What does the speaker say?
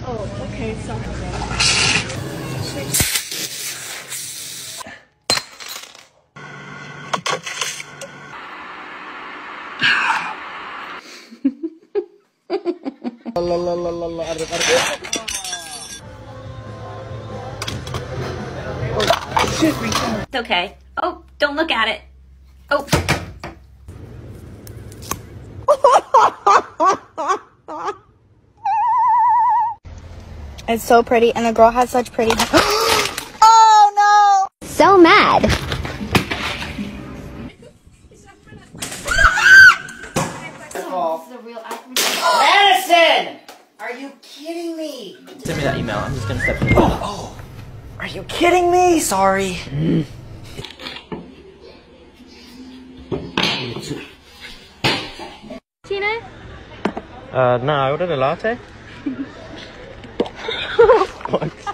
Oh, okay, sorry. It's okay. Oh, don't look at it. Oh. It's so pretty, and the girl has such pretty Oh no! So mad. Madison! Are you kidding me? Send me that email. I'm just gonna step in. Oh! Are you kidding me? Sorry. Tina? No, I ordered a latte. What?